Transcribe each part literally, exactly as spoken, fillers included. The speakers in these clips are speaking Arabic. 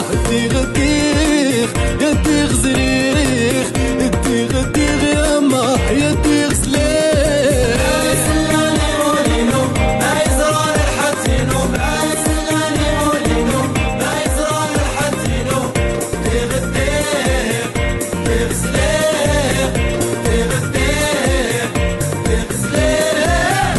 الديغ الديغ يا الديغ زريخ الديغ الديغ يا ما يا الديغ سليخ سلاني ولينو ما يزرع الحتينو سلاني ولينو ما يزرع الحتينو ديغ الديغ ديغ سليخ ديغ الديغ ديغ سليخ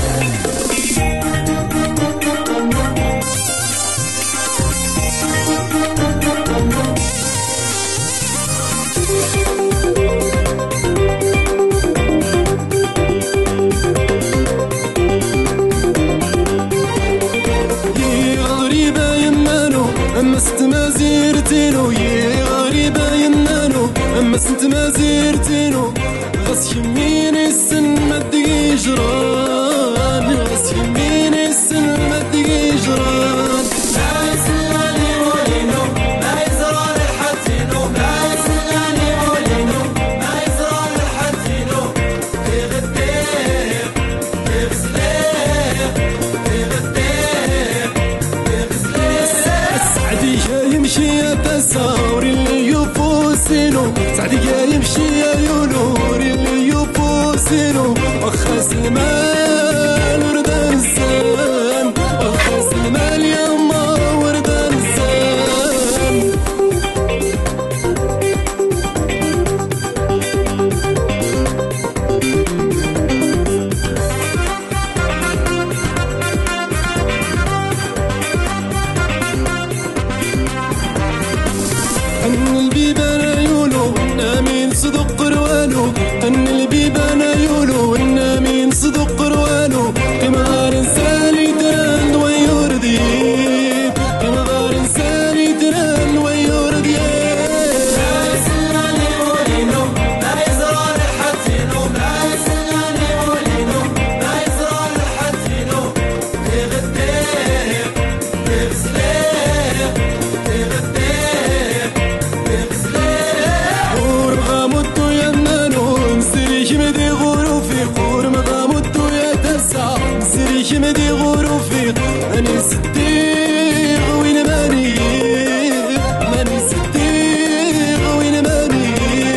أما ست ما زيرتينو يا غريبة ينانو أما ست ما زيرتينو غس يمين السن ما تدقي جران غس يمين السن ما تدقي جران سلاني ولينو ما يزرع الحتينو سلاني ولينو ما يزرع الحتينو ديغ الديغ ديغ سليخ ديغ الديغ ديغ سليخ سعدي جاي يمشي يا تساوري اللي يفوسينو سعدي جاي يمشي يا يولوري اللي يفوسينو واخا سلمان وردان الزان واخا سلمان يا ما وردان الزان أن البيبان يولو والنامين صدق قروانو أن البيبان يولو والنامين صدق قروانو قمار إنساني دران ويور ديب قمار إنساني دران ويور ديب سلاني ولينو ما يزرع الحتينو سلاني ولينو ما يزرع الحتينو ديغ الديغ ديغ سليخ ديغ الديغ ديغ سليخ قور مغامدو يا نانو مسريك مدي غروفي قور مغامدو يا تسع مسريك مدي غروفي أني صديق وين ماني ماني صديق وين ماني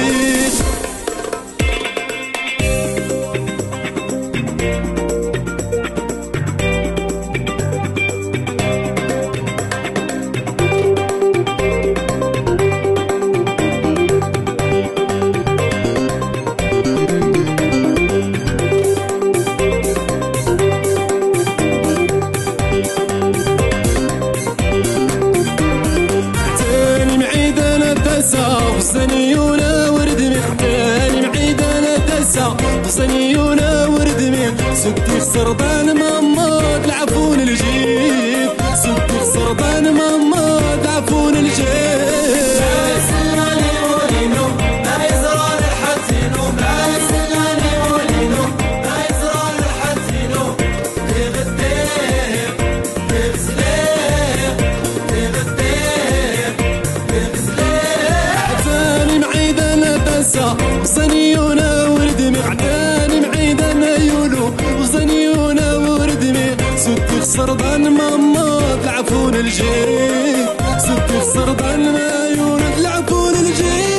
تاني معيد انا تسع وصنيونا وردمي تاني معيد انا تسع وصنيونا وردمي سدي سرطان ماما تلعفون الجيب سدي سرطان ماما تلعفون الجيب سلاني ولينو ما يزرع الحتينو سلاني ولينو ما يزرع الحتينو ديغ الديغ ديغ سليخ ديغ الديغ ديغ سليخ عتاني معيد انا تسع وصنيونا وردمي عتاني معيد انا يولو وصنيونا وردمي سدي سرطان ماما تلعفون الجيب سدي سرطان ما يولو تلعفون الجيب